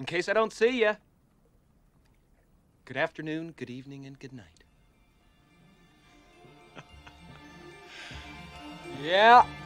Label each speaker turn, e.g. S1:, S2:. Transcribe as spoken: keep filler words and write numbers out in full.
S1: In case I don't see you, good afternoon, good evening, and good night. Yeah.